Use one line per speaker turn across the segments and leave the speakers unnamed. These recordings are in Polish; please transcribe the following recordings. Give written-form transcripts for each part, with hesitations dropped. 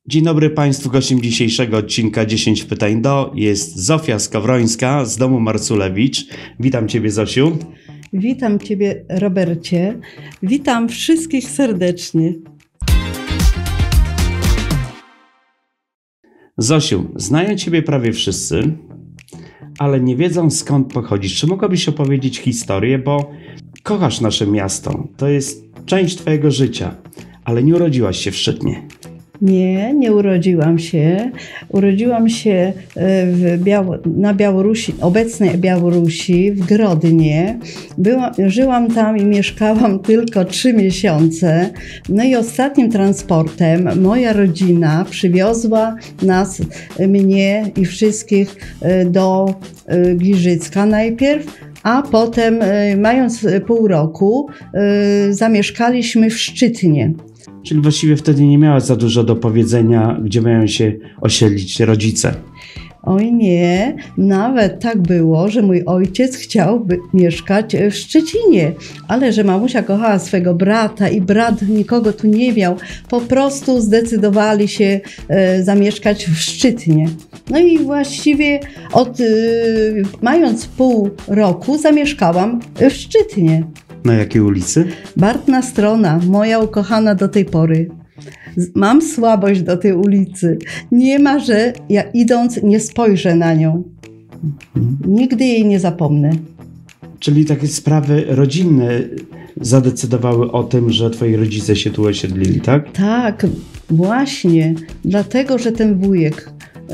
Dzień dobry Państwu, gościem dzisiejszego odcinka 10 pytań do jest Zofia Skowrońska z domu Marculewicz. Witam Ciebie, Zosiu.
Witam Ciebie, Robercie. Witam wszystkich serdecznie.
Zosiu, znają Ciebie prawie wszyscy, ale nie wiedzą, skąd pochodzisz. Czy mogłabyś opowiedzieć historię, bo kochasz nasze miasto, to jest część Twojego życia, ale nie urodziłaś się w Szczytnie.
Nie urodziłam się. Urodziłam się na Białorusi, obecnej Białorusi, w Grodnie. Żyłam tam i mieszkałam tylko 3 miesiące. No i ostatnim transportem moja rodzina przywiozła mnie i wszystkich do Giżycka najpierw, a potem, mając pół roku, zamieszkaliśmy w Szczytnie.
Czyli właściwie wtedy nie miałaś za dużo do powiedzenia, gdzie mają się osiedlić rodzice.
Oj nie, nawet tak było, że mój ojciec chciał mieszkać w Szczecinie, ale że mamusia kochała swego brata i brat nikogo tu nie miał, po prostu zdecydowali się zamieszkać w Szczytnie. No i właściwie mając pół roku zamieszkałam w Szczytnie.
Na jakiej ulicy?
Bartna Strona, moja ukochana do tej pory. Mam słabość do tej ulicy. Nie ma, że ja idąc nie spojrzę na nią. Nigdy jej nie zapomnę.
Czyli takie sprawy rodzinne zadecydowały o tym, że twoi rodzice się tu osiedlili, tak?
Tak, właśnie. Dlatego, że ten wujek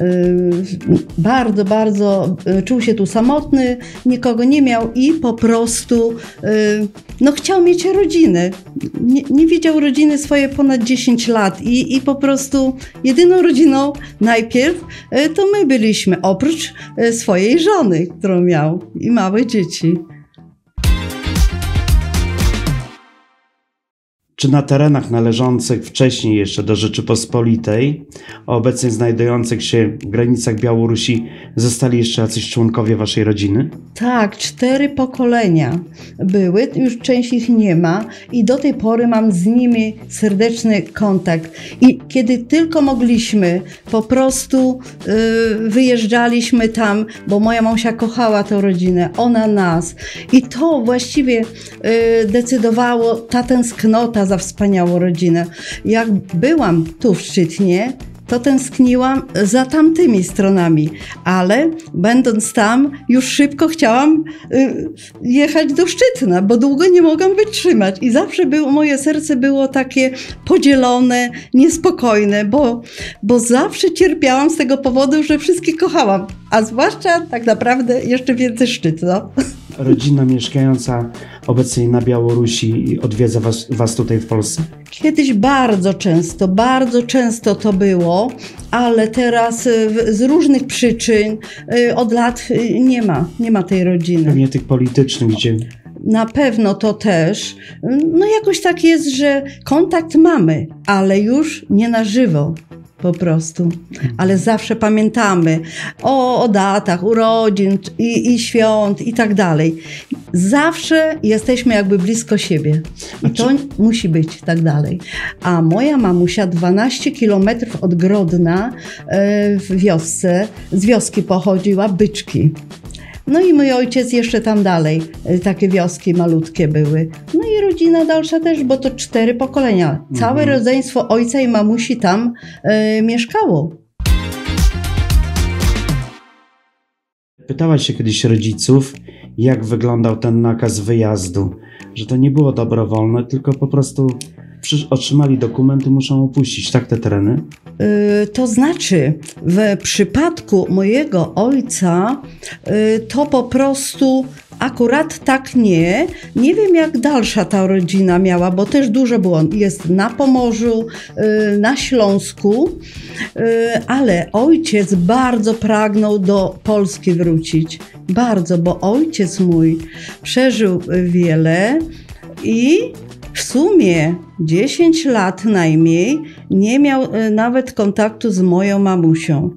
bardzo czuł się tu samotny, nikogo nie miał i po prostu chciał mieć rodzinę. Nie widział rodziny swoje ponad 10 lat i po prostu jedyną rodziną najpierw to my byliśmy, oprócz swojej żony, którą miał i małe dzieci.
Czy na terenach należących wcześniej jeszcze do Rzeczypospolitej, obecnie znajdujących się w granicach Białorusi, zostali jeszcze jacyś członkowie waszej rodziny?
Tak, 4 pokolenia były, już część ich nie ma i do tej pory mam z nimi serdeczny kontakt. I kiedy tylko mogliśmy, po prostu wyjeżdżaliśmy tam, bo moja mamusia kochała tę rodzinę, ona nas. I to właściwie decydowało ta tęsknota za wspaniałą rodzinę. Jak byłam tu w Szczytnie, to tęskniłam za tamtymi stronami, ale będąc tam już szybko chciałam jechać do Szczytna, bo długo nie mogłam wytrzymać i zawsze moje serce było takie podzielone, niespokojne, bo zawsze cierpiałam z tego powodu, że wszystkich kochałam, a zwłaszcza tak naprawdę jeszcze więcej Szczytno.
Rodzina mieszkająca obecnie na Białorusi odwiedza was tutaj w Polsce?
Kiedyś bardzo często to było, ale teraz z różnych przyczyn od lat nie ma tej rodziny.
Pewnie tych politycznych, gdzie...
Na pewno to też. No jakoś tak jest, że kontakt mamy, ale już nie na żywo. Po prostu. Ale zawsze pamiętamy o datach urodzin i świąt i tak dalej. Zawsze jesteśmy jakby blisko siebie. I to musi być tak dalej. A moja mamusia 12 kilometrów od Grodna w wiosce, z wioski pochodziła, Byczki. No i mój ojciec jeszcze tam dalej, takie wioski malutkie były. No i rodzina dalsza też, bo to 4 pokolenia. Całe rodzeństwo ojca i mamusi tam mieszkało.
Pytałaś się kiedyś rodziców, jak wyglądał ten nakaz wyjazdu, że to nie było dobrowolne, tylko po prostu otrzymali dokumenty, muszą opuścić, tak, te tereny?
To znaczy, w przypadku mojego ojca to po prostu akurat tak nie. Nie wiem, jak dalsza ta rodzina miała, bo też dużo było. Jest na Pomorzu, na Śląsku, ale ojciec bardzo pragnął do Polski wrócić. Bardzo, bo ojciec mój przeżył wiele i w sumie 10 lat najmniej nie miał nawet kontaktu z moją mamusią,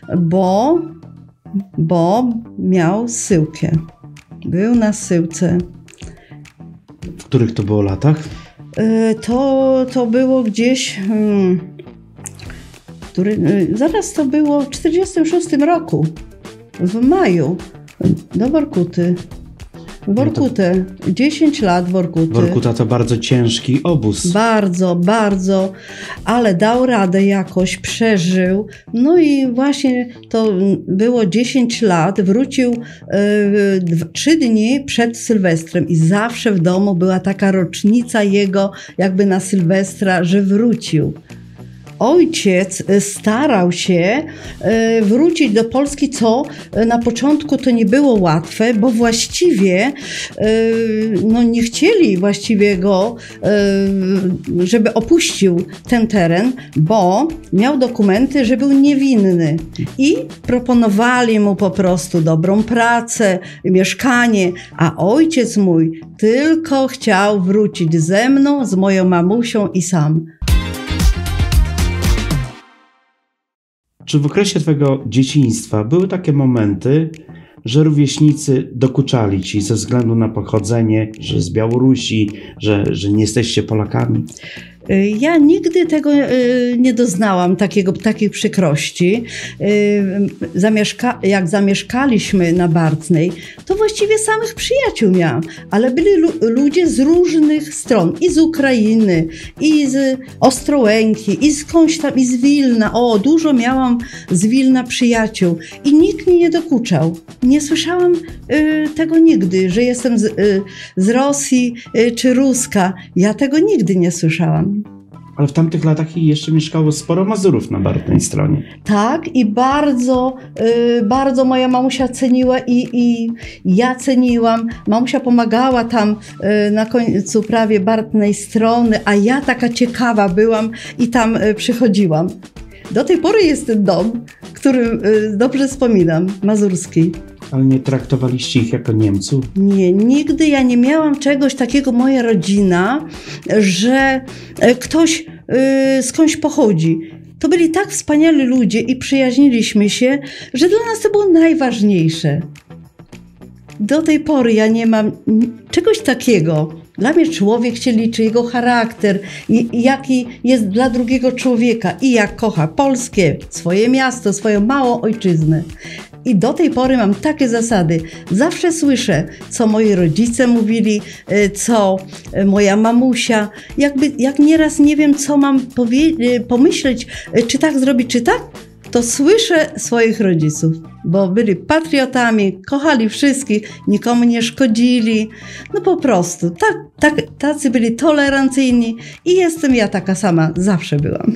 bo miał zsyłkę. Był na zsyłce.
W których to było latach?
To było gdzieś zaraz to było w 1946 roku, w maju, do Workuty. Workutę, 10 lat Workuty.
Workuta to bardzo ciężki obóz.
Bardzo, bardzo, ale dał radę jakoś, przeżył. No i właśnie to było 10 lat, wrócił 3 dni przed Sylwestrem i zawsze w domu była taka rocznica jego jakby na Sylwestra, że wrócił. Ojciec starał się wrócić do Polski, co na początku to nie było łatwe, bo właściwie no nie chcieli właściwie go, żeby opuścił ten teren, bo miał dokumenty, że był niewinny i proponowali mu po prostu dobrą pracę, mieszkanie, a ojciec mój tylko chciał wrócić ze mną, z moją mamusią i sam.
Czy w okresie twojego dzieciństwa były takie momenty, że rówieśnicy dokuczali ci ze względu na pochodzenie, że z Białorusi, że nie jesteście Polakami?
Ja nigdy tego nie doznałam, takiej przykrości. Jak zamieszkaliśmy na Bartnej, to właściwie samych przyjaciół miałam, ale byli ludzie z różnych stron, i z Ukrainy, i z Ostrołęki, i skądś tam, i z Wilna. Dużo miałam z Wilna przyjaciół i nikt mi nie dokuczał. Nie słyszałam tego nigdy, że jestem z Rosji czy Ruska. Ja tego nigdy nie słyszałam.
Ale w tamtych latach jeszcze mieszkało sporo Mazurów na Bartnej stronie.
Tak, i bardzo, bardzo moja mamusia ceniła i ja ceniłam. Mamusia pomagała tam na końcu prawie Bartnej strony, a ja taka ciekawa byłam i tam przychodziłam. Do tej pory jest ten dom, który dobrze wspominam, mazurski.
Ale nie traktowaliście ich jako Niemców?
Nie, nigdy ja nie miałam czegoś takiego, moja rodzina, że ktoś skądś pochodzi. To byli tak wspaniali ludzie i przyjaźniliśmy się, że dla nas to było najważniejsze. Do tej pory ja nie mam czegoś takiego. Dla mnie człowiek się liczy, jego charakter, i jaki jest dla drugiego człowieka i jak kocha polskie, swoje miasto, swoją małą ojczyznę. I do tej pory mam takie zasady. Zawsze słyszę, co moi rodzice mówili, co moja mamusia. Jak nieraz nie wiem, co mam pomyśleć, czy tak zrobić, czy tak, to słyszę swoich rodziców, bo byli patriotami, kochali wszystkich, nikomu nie szkodzili. No po prostu, tacy byli tolerancyjni i jestem ja taka sama, zawsze byłam.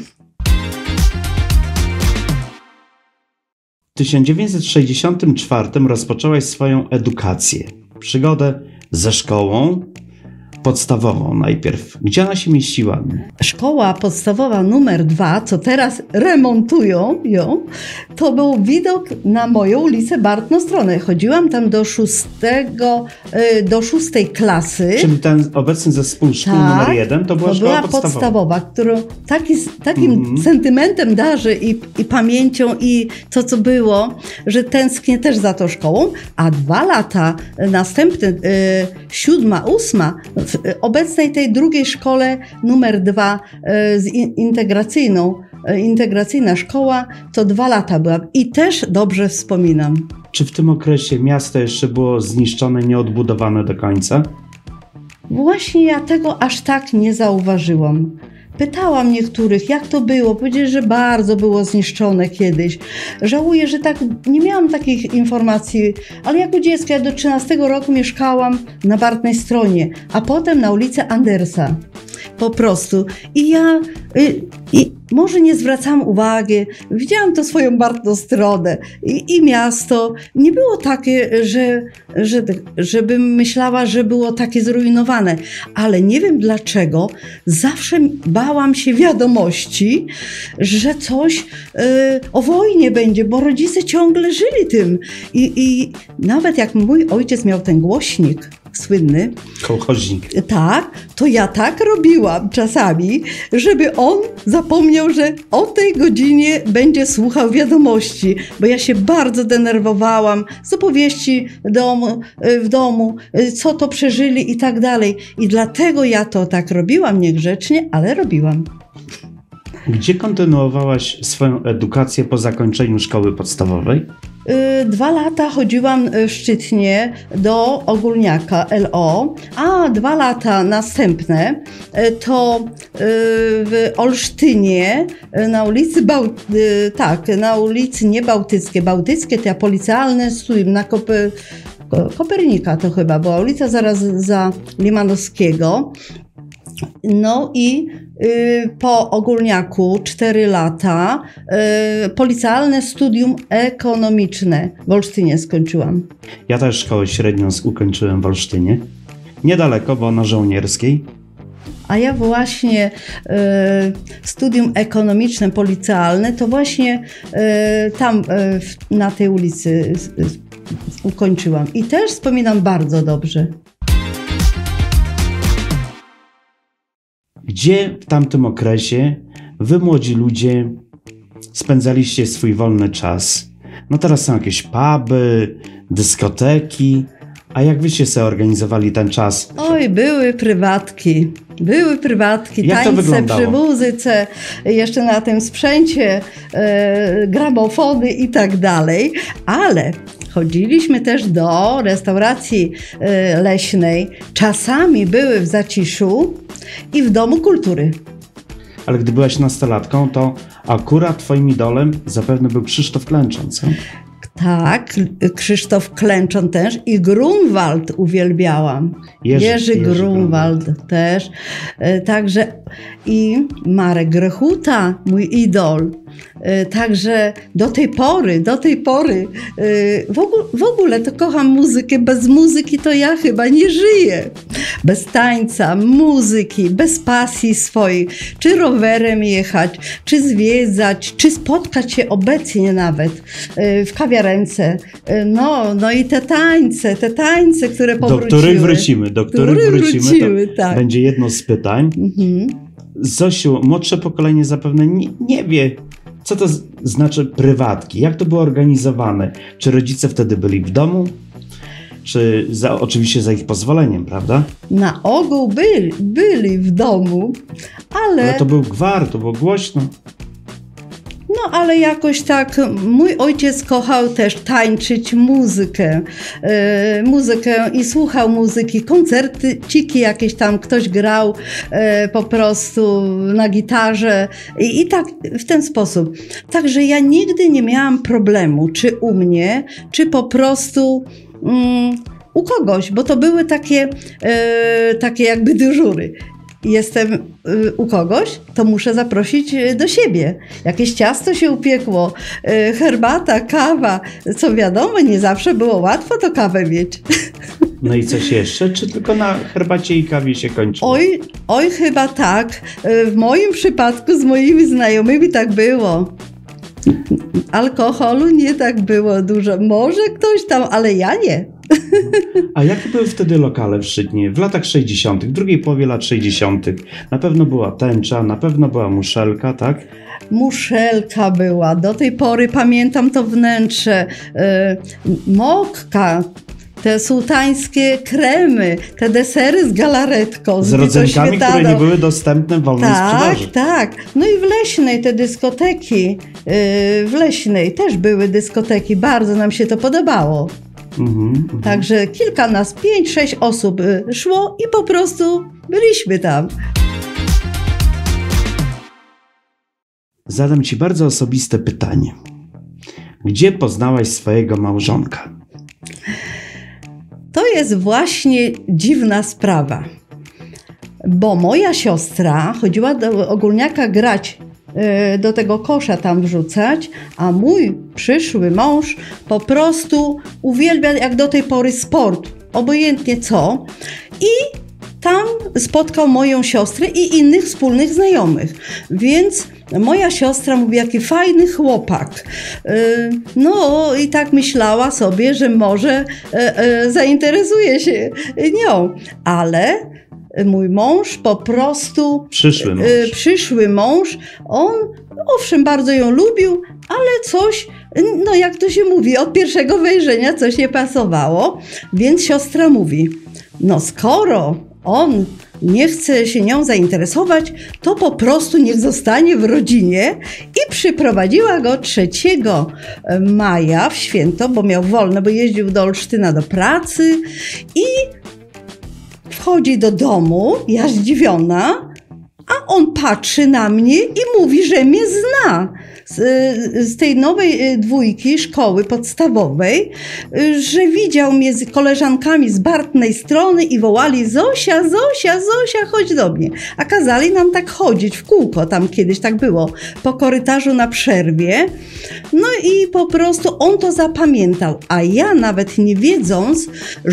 W 1964 rozpoczęłaś swoją edukację, przygodę ze szkołą podstawową najpierw. Gdzie ona się mieściła?
Szkoła podstawowa numer 2, co teraz remontują ją, to był widok na moją ulicę Bartną-Stronę. Chodziłam tam do 6 klasy.
Czyli ten obecny zespół szkół numer 1 to była szkoła podstawowa,
którą takim sentymentem darzę i pamięcią i to, co było, że tęsknię też za tą szkołą, a 2 lata następne, 7., 8, w obecnej tej drugiej szkole numer 2 z integracyjna szkoła, to 2 lata byłam i też dobrze wspominam.
Czy w tym okresie miasto jeszcze było zniszczone, nieodbudowane do końca?
Właśnie ja tego aż tak nie zauważyłam. Pytałam niektórych, jak to było. Powiedzieli, że bardzo było zniszczone kiedyś. Żałuję, że nie miałam takich informacji, ale jako dziecko, ja do 13 roku mieszkałam na Bartnej Stronie, a potem na ulicy Andersa. Po prostu. I ja może nie zwracałam uwagi, widziałam to swoją Bartną Stronę i miasto. Nie było takie, żebym myślała, że było takie zrujnowane, ale nie wiem dlaczego, zawsze bałam się wiadomości, że coś o wojnie będzie, bo rodzice ciągle żyli tym. I nawet jak mój ojciec miał ten głośnik słynny.
Kołchoźnik.
Tak, to ja tak robiłam czasami, żeby on zapomniał, że o tej godzinie będzie słuchał wiadomości, bo ja się bardzo denerwowałam z opowieści w domu, co to przeżyli i tak dalej. I dlatego ja to tak robiłam, niegrzecznie, ale robiłam.
Gdzie kontynuowałaś swoją edukację po zakończeniu szkoły podstawowej?
2 lata chodziłam w Szczytnie do ogólniaka LO, a 2 lata następne to w Olsztynie na ulicy na ulicy nie Bałtyckie. Bałtyckie to ja policealne studium na Kopernika to chyba była ulica zaraz za Limanowskiego. No i po ogólniaku 4 lata policealne studium ekonomiczne w Olsztynie skończyłam.
Ja też szkołę średnią ukończyłem w Olsztynie. Niedaleko, bo na Żołnierskiej.
A ja właśnie studium ekonomiczne, policealne, to właśnie tam na tej ulicy ukończyłam. I też wspominam bardzo dobrze.
Gdzie w tamtym okresie wy, młodzi ludzie, spędzaliście swój wolny czas? No teraz są jakieś puby, dyskoteki, a jak wyście sobie organizowali ten czas?
Oj, były prywatki,
Jak to
tańce
wyglądało?
przy muzyce, jeszcze na tym sprzęcie, gramofony i tak dalej, ale chodziliśmy też do restauracji leśnej, czasami były w Zaciszu i w Domu Kultury.
Ale gdy byłaś nastolatką, to akurat twoim idolem zapewne był Krzysztof Klęczon, co?
Tak, Krzysztof Klęczon też i Grunwald uwielbiałam. Jerzy Grunwald też. Także i Marek Grechuta, mój idol. Także do tej pory w ogóle to kocham muzykę. Bez muzyki to ja chyba nie żyję. Bez tańca, muzyki, bez pasji swojej. Czy rowerem jechać, czy zwiedzać, czy spotkać się obecnie nawet w kawiarence. No i te tańce, które powróciły.
Do których wrócimy, to
tak.
będzie jedno z pytań. Zosiu, młodsze pokolenie zapewne nie wie, co to znaczy prywatki, jak to było organizowane. Czy rodzice wtedy byli w domu? Czy oczywiście za ich pozwoleniem, prawda?
Na ogół byli w domu, ale
to był gwar, to było głośno.
No ale jakoś tak mój ojciec kochał też tańczyć muzykę i słuchał muzyki, koncerciki jakieś tam ktoś grał po prostu na gitarze i tak w ten sposób. Także ja nigdy nie miałam problemu, czy u mnie, czy po prostu u kogoś, bo to były takie jakby dyżury. Jestem u kogoś, to muszę zaprosić do siebie. Jakieś ciasto się upiekło, herbata, kawa. Co wiadomo, nie zawsze było łatwo to kawę mieć.
No i coś jeszcze? Czy tylko na herbacie i kawie się kończyło?
Oj, chyba tak. W moim przypadku z moimi znajomymi tak było. Alkoholu nie tak było dużo. Może ktoś tam, ale ja nie.
A jakie były wtedy lokale w Szczytnie? W latach 60., w drugiej połowie lat 60. Na pewno była tęcza, na pewno była muszelka, tak?
Muszelka była. Do tej pory pamiętam to wnętrze. Mokka. Te sułtańskie kremy, te desery z galaretką.
Z rodzynkami, które nie były dostępne w wolnej sprzedaży.
Tak. No i w Leśnej te dyskoteki. W Leśnej też były dyskoteki. Bardzo nam się to podobało. Także kilka nas, 5-6 osób szło i po prostu byliśmy tam.
Zadam ci bardzo osobiste pytanie. Gdzie poznałaś swojego małżonka?
To jest właśnie dziwna sprawa, bo moja siostra chodziła do ogólniaka grać, do tego kosza tam wrzucać, a mój przyszły mąż po prostu uwielbia jak do tej pory sport, obojętnie co, i tam spotkał moją siostrę i innych wspólnych znajomych, więc moja siostra mówi, jaki fajny chłopak. No i tak myślała sobie, że może zainteresuje się nią, ale mój mąż po prostu... Przyszły mąż, on owszem bardzo ją lubił, ale coś, no jak to się mówi, od pierwszego wejrzenia coś nie pasowało, więc siostra mówi, no skoro on nie chce się nią zainteresować, to po prostu niech zostanie w rodzinie i przyprowadziła go 3 maja w święto, bo miał wolne, bo jeździł do Olsztyna do pracy i wchodzi do domu, ja zdziwiona, a on patrzy na mnie i mówi, że mnie zna z tej nowej 2 szkoły podstawowej, że widział mnie z koleżankami z bartnej strony i wołali: Zosia, Zosia, Zosia, chodź do mnie. A kazali nam tak chodzić w kółko, tam kiedyś tak było, po korytarzu na przerwie. No i po prostu on to zapamiętał, a ja nawet nie wiedząc,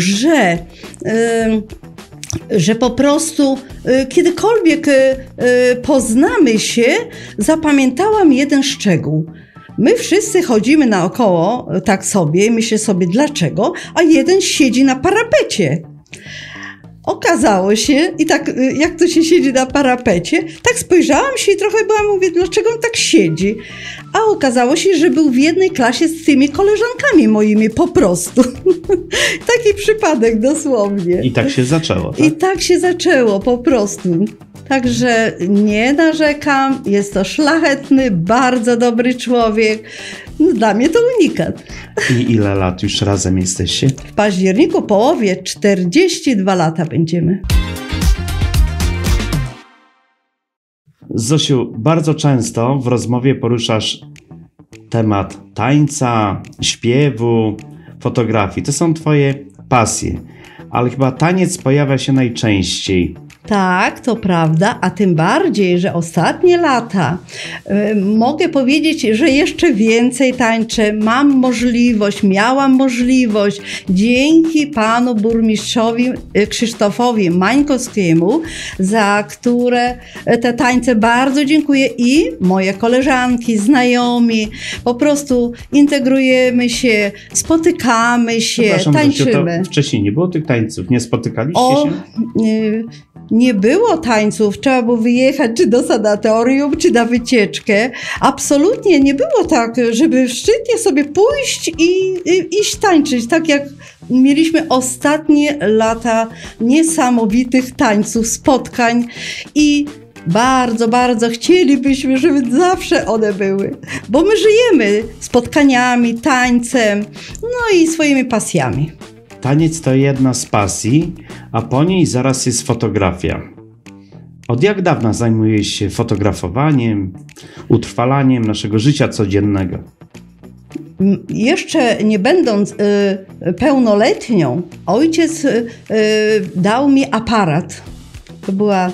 że po prostu kiedykolwiek poznamy się, zapamiętałam jeden szczegół. My wszyscy chodzimy naokoło tak sobie, myślę sobie dlaczego, a jeden siedzi na parapecie. Okazało się, i tak jak to się siedzi na parapecie, tak spojrzałam się i trochę mówię, dlaczego on tak siedzi? A okazało się, że był w jednej klasie z tymi koleżankami moimi po prostu. Taki przypadek dosłownie.
I tak się zaczęło, tak?
I tak się zaczęło po prostu. Także nie narzekam, jest to szlachetny, bardzo dobry człowiek. No, dla mnie to unikat.
I ile lat już razem jesteście?
W październiku połowie 42 lata będziemy.
Zosiu, bardzo często w rozmowie poruszasz temat tańca, śpiewu, fotografii. To są twoje pasje, ale chyba taniec pojawia się najczęściej.
Tak, to prawda, a tym bardziej, że ostatnie lata mogę powiedzieć, że jeszcze więcej tańczę. Miałam możliwość dzięki panu burmistrzowi Krzysztofowi Mańkowskiemu, za które te tańce bardzo dziękuję, i moje koleżanki, znajomi. Po prostu integrujemy się, spotykamy się, tańczymy.
Zosiu, to wcześniej nie było tych tańców, nie spotykaliście się?
Nie było tańców, trzeba było wyjechać czy do sanatorium, czy na wycieczkę. Absolutnie nie było tak, żeby szczytnie sobie pójść i iść tańczyć, tak jak mieliśmy ostatnie lata niesamowitych tańców, spotkań i bardzo, bardzo chcielibyśmy, żeby zawsze one były, bo my żyjemy spotkaniami, tańcem, no i swoimi pasjami.
Taniec to jedna z pasji, a po niej zaraz jest fotografia. Od jak dawna zajmujesz się fotografowaniem, utrwalaniem naszego życia codziennego?
Jeszcze nie będąc pełnoletnią, ojciec dał mi aparat. To była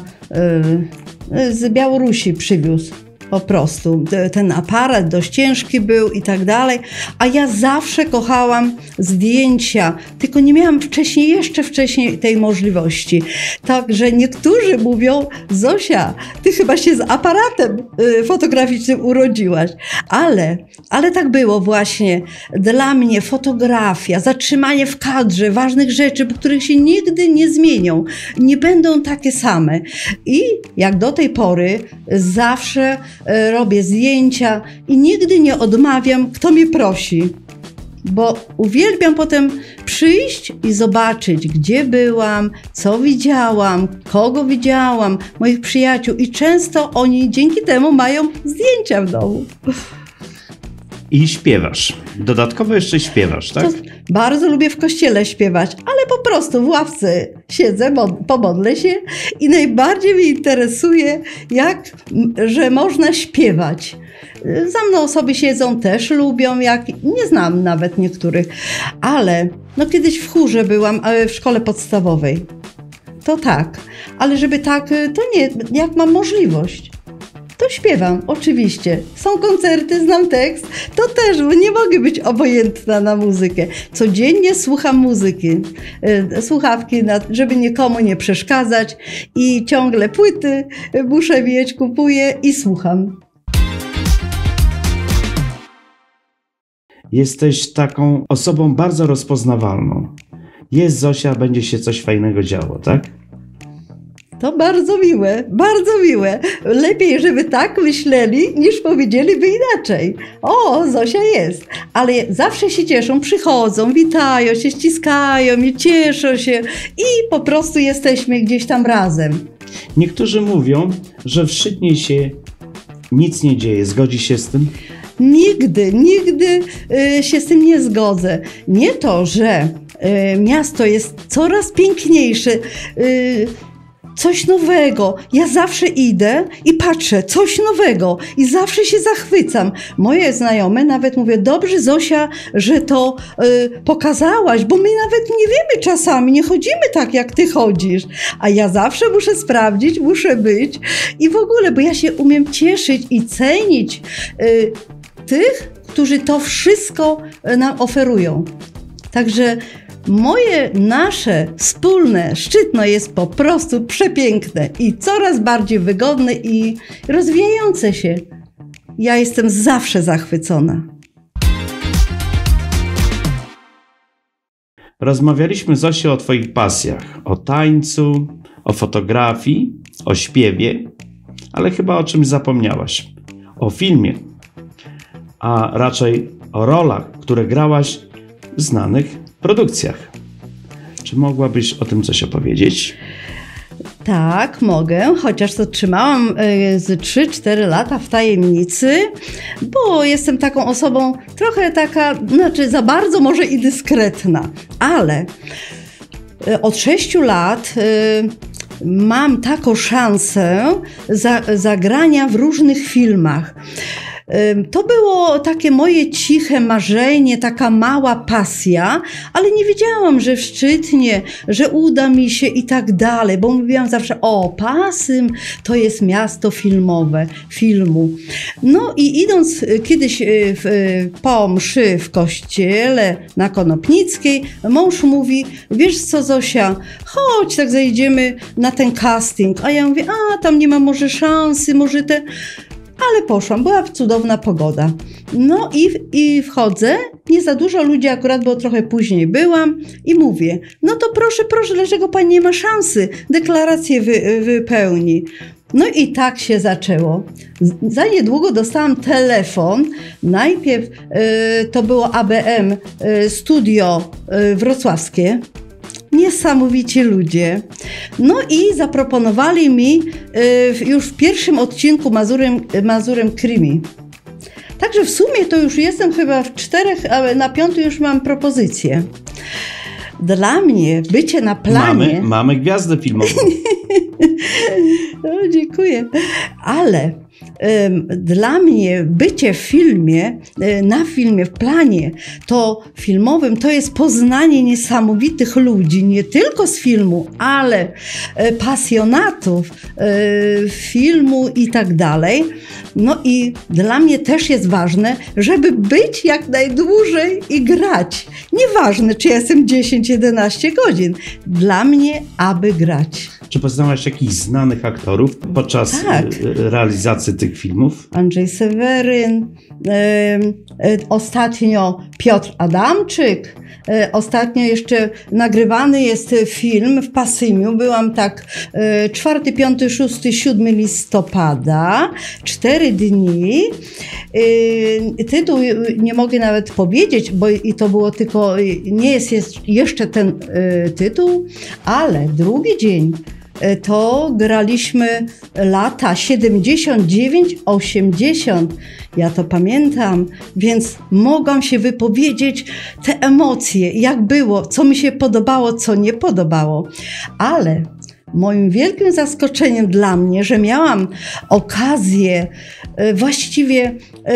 z Białorusi przywiózł. Po prostu ten aparat dość ciężki był i tak dalej, a ja zawsze kochałam zdjęcia, tylko nie miałam jeszcze wcześniej tej możliwości. Także niektórzy mówią: Zosia, ty chyba się z aparatem fotograficznym urodziłaś. Ale tak było właśnie. Dla mnie fotografia, zatrzymanie w kadrze ważnych rzeczy, których się nigdy nie zmienią, nie będą takie same. I jak do tej pory zawsze robię zdjęcia i nigdy nie odmawiam, kto mnie prosi. Bo uwielbiam potem przyjść i zobaczyć, gdzie byłam, co widziałam, kogo widziałam, moich przyjaciół, i często oni dzięki temu mają zdjęcia w domu.
I śpiewasz. Dodatkowo jeszcze śpiewasz, tak?
Bardzo lubię w kościele śpiewać, ale po prostu w ławce siedzę, pomodlę się i najbardziej mnie interesuje, że można śpiewać. Za mną osoby siedzą, też lubią, nie znam nawet niektórych, ale kiedyś w chórze byłam, w szkole podstawowej. To tak, ale żeby tak, to nie, jak mam możliwość. To śpiewam, oczywiście. Są koncerty, znam tekst, to też, bo nie mogę być obojętna na muzykę. Codziennie słucham muzyki, słuchawki, żeby nikomu nie przeszkadzać, i ciągle płyty muszę mieć, kupuję i słucham.
Jesteś taką osobą bardzo rozpoznawalną. Jest Zosia, będzie się coś fajnego działo, tak?
To bardzo miłe, bardzo miłe. Lepiej, żeby tak myśleli, niż powiedzieliby inaczej. O, Zosia jest. Ale zawsze się cieszą, przychodzą, witają się, ściskają i cieszą się i po prostu jesteśmy gdzieś tam razem.
Niektórzy mówią, że w Szydnie się nic nie dzieje. Zgodzi się z tym?
Nigdy się z tym nie zgodzę. Nie to, że miasto jest coraz piękniejsze, coś nowego. Ja zawsze idę i patrzę, coś nowego i zawsze się zachwycam. Moje znajome nawet mówią, dobrze Zosia, że to pokazałaś, bo my nawet nie wiemy czasami, nie chodzimy tak jak ty chodzisz. A ja zawsze muszę sprawdzić, muszę być i w ogóle, bo ja się umiem cieszyć i cenić tych, którzy to wszystko nam oferują. Także nasze wspólne Szczytno jest po prostu przepiękne i coraz bardziej wygodne i rozwijające się. Ja jestem zawsze zachwycona.
Rozmawialiśmy, Zosiu, o twoich pasjach. O tańcu, o fotografii, o śpiewie, ale chyba o czymś zapomniałaś. O filmie, a raczej o rolach, które grałaś w znanych produkcjach. Czy mogłabyś o tym coś opowiedzieć?
Tak, mogę, chociaż to trzymałam z 3-4 lata w tajemnicy, bo jestem taką osobą trochę taka, znaczy za bardzo może i dyskretna, ale od 6 lat mam taką szansę zagrania w różnych filmach. To było takie moje ciche marzenie, taka mała pasja, ale nie wiedziałam, że w Szczytnie, że uda mi się i tak dalej, bo mówiłam zawsze, o, Pasym to jest miasto filmowe, filmu. No i idąc kiedyś po mszy w kościele na Konopnickiej, mąż mówi, wiesz co Zosia, chodź, tak zajdziemy na ten casting. A ja mówię, a tam nie ma może szansy, może te... Ale poszłam, była cudowna pogoda. No i wchodzę, nie za dużo ludzi akurat, bo trochę później byłam i mówię, no to proszę, dlaczego pani nie ma szansy? Deklarację wypełni. No i tak się zaczęło. Za niedługo dostałam telefon. Najpierw to było ABM, studio wrocławskie. Niesamowici ludzie. No i zaproponowali mi już w pierwszym odcinku Mazurem Krimi. Także w sumie to już jestem chyba w 4, a na 5 już mam propozycję. Dla mnie bycie na planie...
Mamy gwiazdę filmową.
No, dziękuję. Ale dla mnie bycie w filmie, na filmie, w planie to filmowym, to jest poznanie niesamowitych ludzi, nie tylko z filmu, ale pasjonatów filmu i tak dalej. No i dla mnie też jest ważne, żeby być jak najdłużej i grać. Nieważne, czy ja jestem 10-11 godzin. Dla mnie, aby grać.
Czy poznałaś jakichś znanych aktorów podczas realizacji tych filmów?
Andrzej Seweryn, ostatnio Piotr Adamczyk, ostatnio jeszcze nagrywany jest film w Pasymiu. Byłam tak 4, 5, 6, 7 listopada, 4 dni. Tytuł nie mogę nawet powiedzieć, bo i to było tylko, nie jest jeszcze ten tytuł, ale drugi dzień to graliśmy lata 79, 80. Ja to pamiętam, więc mogłam się wypowiedzieć te emocje, jak było, co mi się podobało, co nie podobało. Ale moim wielkim zaskoczeniem dla mnie, że miałam okazję właściwie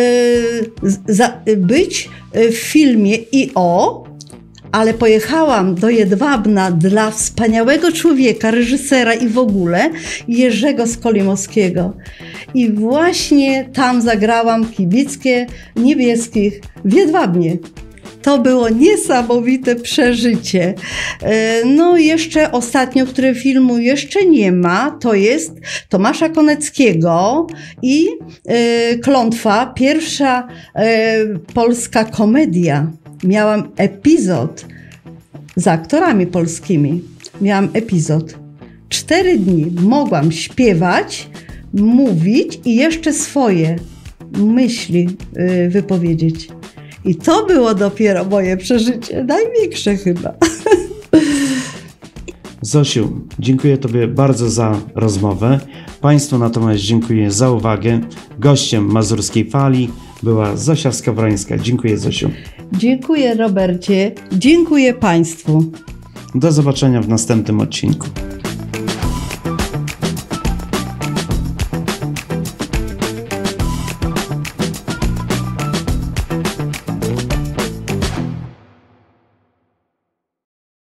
być w filmie ale pojechałam do Jedwabna dla wspaniałego człowieka, reżysera i w ogóle Jerzego Skolimowskiego. I właśnie tam zagrałam Kibickie Niebieskich w Jedwabnie. To było niesamowite przeżycie. No jeszcze ostatnio, które filmu jeszcze nie ma, to jest Tomasza Koneckiego i Klątwa, pierwsza polska komedia. Miałam epizod z aktorami polskimi. Miałam epizod. 4 dni mogłam śpiewać, mówić i jeszcze swoje myśli wypowiedzieć. I to było dopiero moje przeżycie, największe chyba.
Zosiu, dziękuję Tobie bardzo za rozmowę. Państwu natomiast dziękuję za uwagę. Gościem Mazurskiej Fali była Zosia Skowrońska. Dziękuję, Zosiu.
Dziękuję, Robercie. Dziękuję Państwu.
Do zobaczenia w następnym odcinku.